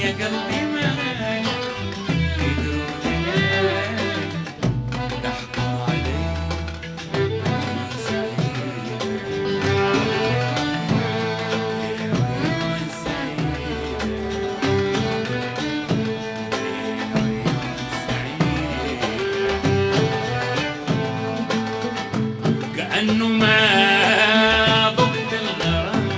يا قلبي مالك يدروا دلالك تحكم علي عيون سعيدة عيون سعيدة عيون سعيدة كأنه ما ضبط الغرام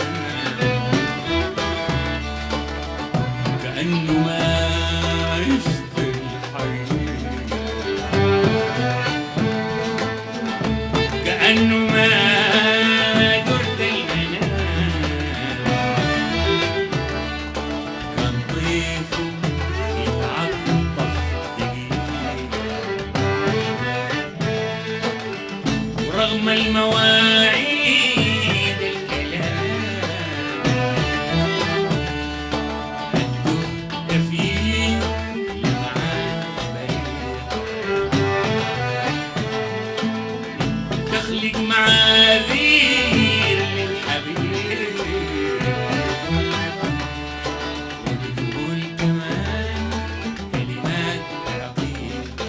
كأنه ما يشفي الحقيقة كأنه ما درت المنام كان طيفه يتعطف دقيقة ورغم المواعيد الكلام الدهد فيه لمعان بريق تخلق معاذير للحبيب وبتقول كمان كلمات رقيقة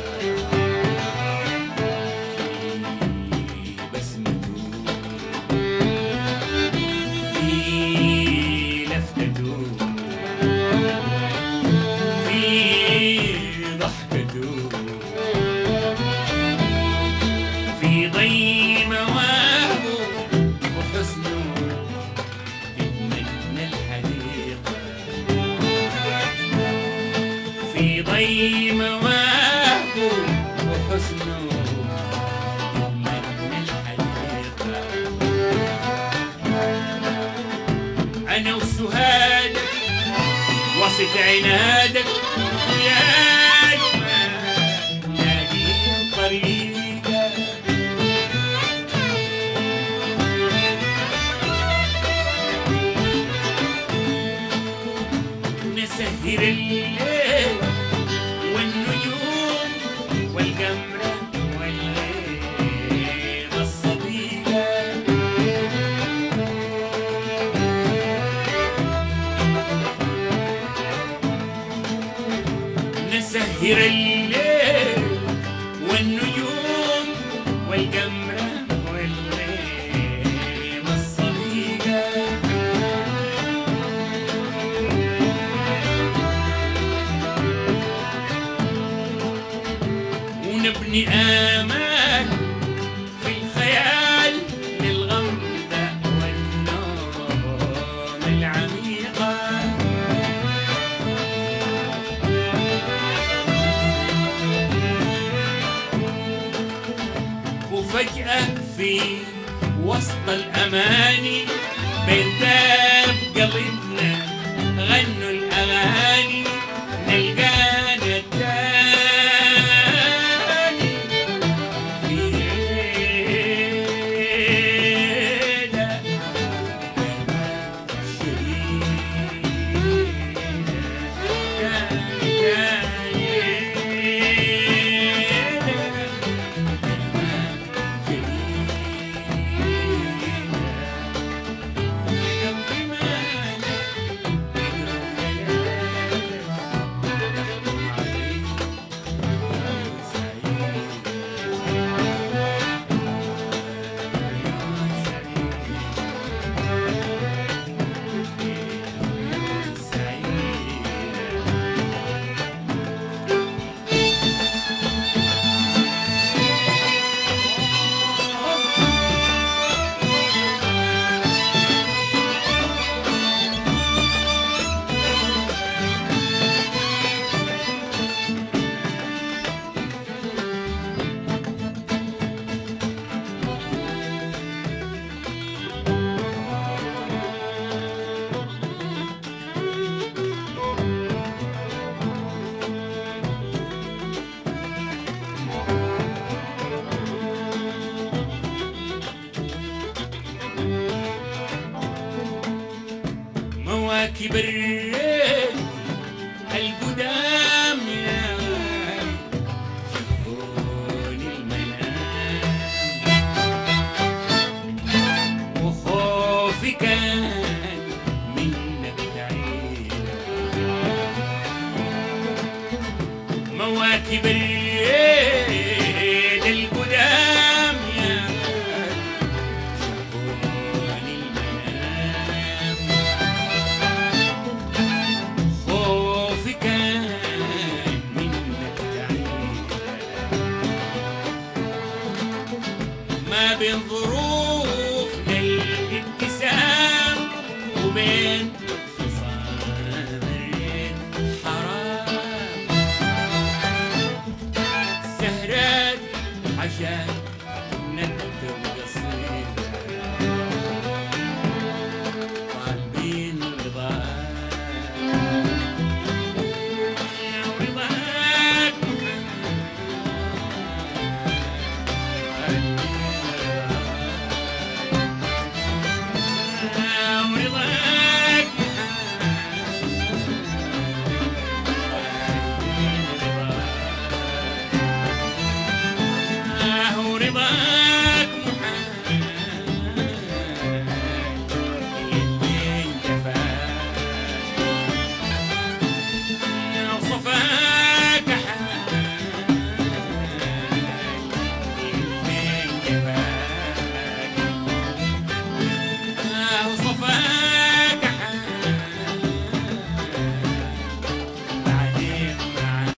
في بسمته في لفتته في ضحكته في ضي مواهبه وحسنه تتمنى الحديقة في ضي مواهبه وحسنه تتمنى الحديقة أنا وسهادك وسط عنادك يا أجمل نادين طريقة نسهر الليل والنجوم والقمرة والليل الصديقة نسهر الليل والنجوم والقمرة والليل الصديقة ونبني آمال في الخيال للغمضة والنوم العميقة وفجأة في وسط الأماني بين درب قلبنا غنوا الأغاني نلقانا التاني في ليلة مواكب الريح القدام يا شافوني المنام وخوفي كان منك بعيد في بريد القدام يا شافوني المنام خوفي كان منك تعيد ما بين ظروفنا الابتسام وبين خصام الريد حرام سهرات عشان